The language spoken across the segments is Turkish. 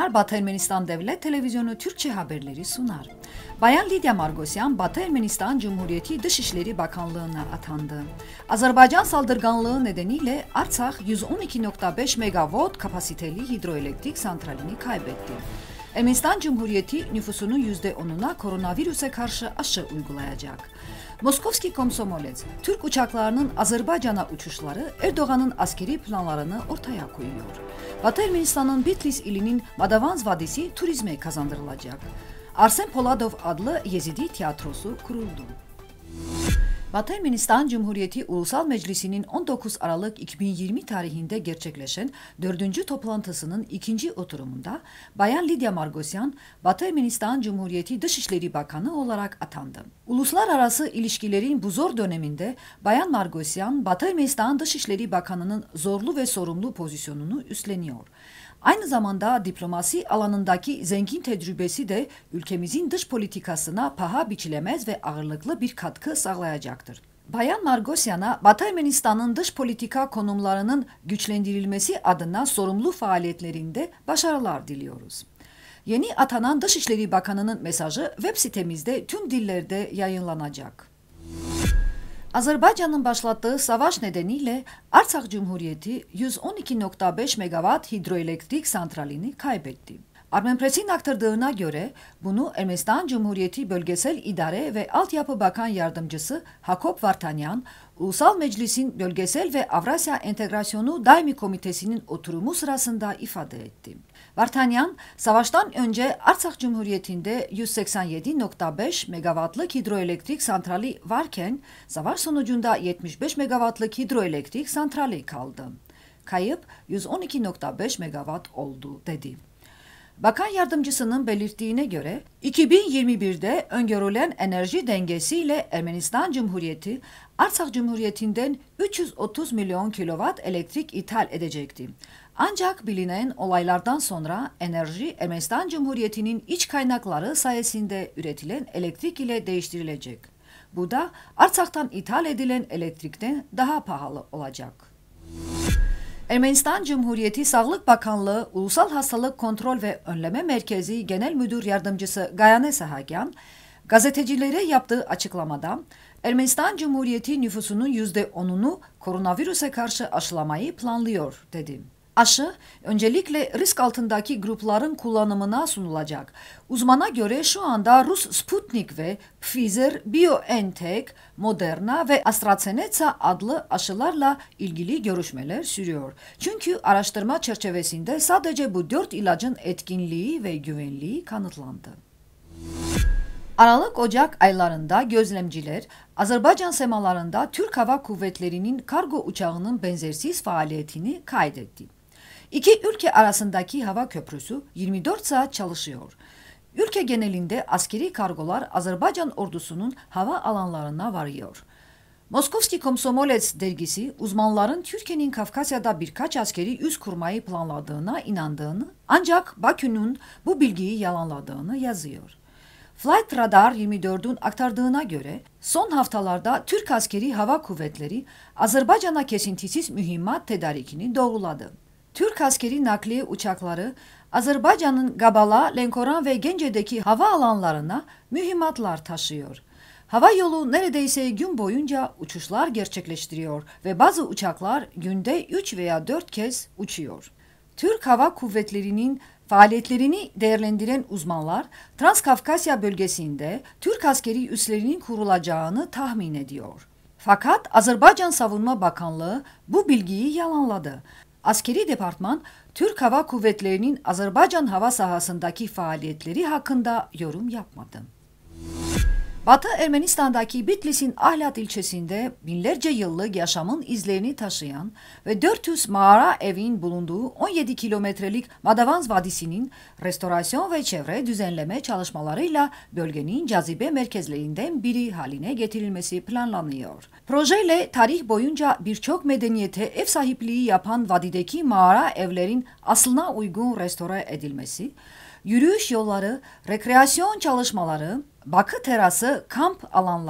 akşamlar. Batı Ermenistan Devlet Televizyonu Türkçe haberleri sunar. Bayan Lidya Margosyan, Batı Ermenistan Cumhuriyeti Dışişleri Bakanlığı'na atandı. Azerbaycan saldırganlığı nedeniyle Artsakh 112.5 megawatt kapasiteli hidroelektrik santralini kaybetti. Ermenistan Cumhuriyeti nüfusunun %10'una koronavirüse karşı aşı uygulayacak. Moskovski Komsomolets, Türk uçaklarının Azerbaycan'a uçuşları Erdoğan'ın askeri planlarını ortaya koyuyor. Batı Ermenistan'ın Bitlis ilinin Madavanz Vadisi turizme kazandırılacak. Arsen Poladov adlı Yezidi tiyatrosu kuruldu. Batı Ermenistan Cumhuriyeti Ulusal Meclisi'nin 19 Aralık 2020 tarihinde gerçekleşen 4. toplantısının ikinci oturumunda Bayan Lidya Margosyan, Batı Ermenistan Cumhuriyeti Dışişleri Bakanı olarak atandı. Uluslararası ilişkilerin bu zor döneminde Bayan Margosyan, Batı Ermenistan Dışişleri Bakanı'nın zorlu ve sorumlu pozisyonunu üstleniyor. Aynı zamanda diplomasi alanındaki zengin tecrübesi de ülkemizin dış politikasına paha biçilemez ve ağırlıklı bir katkı sağlayacaktır. Bayan Margosyan'a Batı Ermenistan'ın dış politika konumlarının güçlendirilmesi adına sorumlu faaliyetlerinde başarılar diliyoruz. Yeni atanan Dışişleri Bakanı'nın mesajı web sitemizde tüm dillerde yayınlanacak. Azerbaycan'ın başlattığı savaş nedeniyle Artsakh Cumhuriyeti 112.5 megawatt hidroelektrik santralini kaybetti. Armenpress'in aktardığına göre bunu Ermenistan Cumhuriyeti Bölgesel İdare ve Altyapı Bakan Yardımcısı Hakop Vartanyan, Ulusal Meclis'in Bölgesel ve Avrasya Entegrasyonu Daimi Komitesi'nin oturumu sırasında ifade etti. Vartanyan, savaştan önce Artsakh Cumhuriyeti'nde 187.5 megawattlık hidroelektrik santrali varken, savaş sonucunda 75 megawattlık hidroelektrik santrali kaldı. Kayıp 112.5 megawatt oldu, dedi. Bakan yardımcısının belirttiğine göre 2021'de öngörülen enerji dengesiyle Ermenistan Cumhuriyeti Artsakh Cumhuriyeti'nden 330 milyon kilowatt elektrik ithal edecekti. Ancak bilinen olaylardan sonra enerji Ermenistan Cumhuriyeti'nin iç kaynakları sayesinde üretilen elektrik ile değiştirilecek. Bu da Artsakh'tan ithal edilen elektrikten daha pahalı olacak. Ermenistan Cumhuriyeti Sağlık Bakanlığı Ulusal Hastalık Kontrol ve Önleme Merkezi Genel Müdür Yardımcısı Gayane Sahagyan, gazetecilere yaptığı açıklamada Ermenistan Cumhuriyeti nüfusunun %10'unu koronavirüse karşı aşılamayı planlıyor, dedi. Aşı, öncelikle risk altındaki grupların kullanımına sunulacak. Uzmana göre şu anda Rus Sputnik ve Pfizer-BioNTech, Moderna ve AstraZeneca adlı aşılarla ilgili görüşmeler sürüyor. Çünkü araştırma çerçevesinde sadece bu 4 ilacın etkinliği ve güvenliği kanıtlandı. Aralık-Ocak aylarında gözlemciler, Azerbaycan semalarında Türk Hava Kuvvetleri'nin kargo uçağının benzersiz faaliyetini kaydetti. İki ülke arasındaki hava köprüsü 24 saat çalışıyor. Ülke genelinde askeri kargolar Azerbaycan ordusunun hava alanlarına varıyor. Moskovski Komsomolets dergisi uzmanların Türkiye'nin Kafkasya'da birkaç askeri üs kurmayı planladığına inandığını, ancak Bakü'nün bu bilgiyi yalanladığını yazıyor. Flight Radar 24'ün aktardığına göre son haftalarda Türk askeri hava kuvvetleri Azerbaycan'a kesintisiz mühimmat tedarikini doğruladı. Türk askeri nakliye uçakları Azerbaycan'ın Gabala, Lenkoran ve Gence'deki hava alanlarına mühimmatlar taşıyor. Hava yolu neredeyse gün boyunca uçuşlar gerçekleştiriyor ve bazı uçaklar günde 3 veya 4 kez uçuyor. Türk Hava Kuvvetleri'nin faaliyetlerini değerlendiren uzmanlar Transkafkasya bölgesinde Türk askeri üslerinin kurulacağını tahmin ediyor. Fakat Azerbaycan Savunma Bakanlığı bu bilgiyi yalanladı. Askeri departman, Türk Hava Kuvvetleri'nin Azerbaycan hava sahasındaki faaliyetleri hakkında yorum yapmadı. Batı Ermenistan'daki Bitlis'in Ahlat ilçesinde binlerce yıllık yaşamın izlerini taşıyan ve 400 mağara evin bulunduğu 17 kilometrelik Madavanz Vadisi'nin restorasyon ve çevre düzenleme çalışmalarıyla bölgenin cazibe merkezlerinden biri haline getirilmesi planlanıyor. Projeyle tarih boyunca birçok medeniyete ev sahipliği yapan vadideki mağara evlerin aslına uygun restore edilmesi, yürüyüş yolları, rekreasyon çalışmaları, bakı terası, kamp alanları,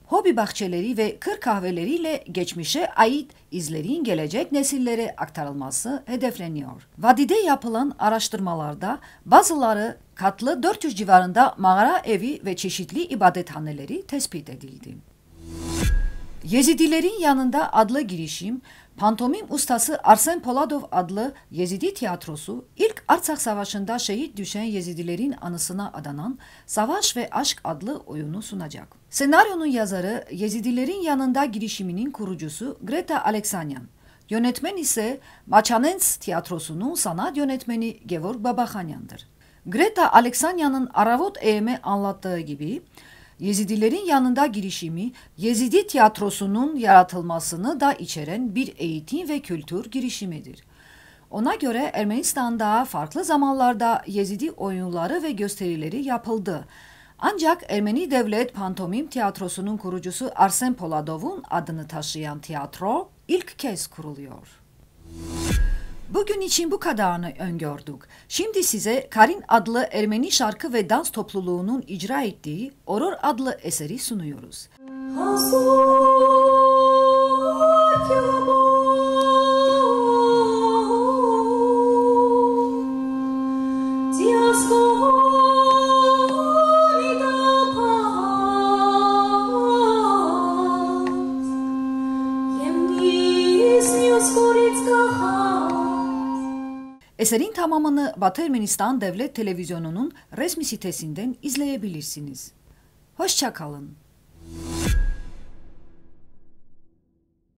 hobi bahçeleri ve kır kahveleriyle geçmişe ait izlerin gelecek nesillere aktarılması hedefleniyor. Vadide yapılan araştırmalarda bazıları katlı 400 civarında mağara evi ve çeşitli ibadethaneleri tespit edildi. Yezidilerin yanında adlı girişim, pantomim ustası Arsen Poladov adlı Yezidi tiyatrosu, ilk Artsakh Savaşı'nda şehit düşen Yezidilerin anısına adanan Savaş ve Aşk adlı oyunu sunacak. Senaryonun yazarı, Yezidilerin yanında girişiminin kurucusu Greta Aleksanyan. Yönetmen ise Machanens tiyatrosunun sanat yönetmeni Gevorg Babakhanyan'dır. Greta Aleksanyan'ın Aravot Eğim'e anlattığı gibi, Yezidilerin yanında girişimi, Yezidi tiyatrosunun yaratılmasını da içeren bir eğitim ve kültür girişimidir. Ona göre Ermenistan'da farklı zamanlarda Yezidi oyunları ve gösterileri yapıldı. Ancak Ermeni Devlet Pantomim Tiyatrosu'nun kurucusu Arsen Poladov'un adını taşıyan tiyatro ilk kez kuruluyor. Bugün için bu kadarını öngördük. Şimdi size Karin adlı Ermeni şarkı ve dans topluluğunun icra ettiği Oror adlı eseri sunuyoruz. Eserin tamamını Batı Ermenistan Devlet Televizyonu'nun resmi sitesinden izleyebilirsiniz. Hoşça kalın.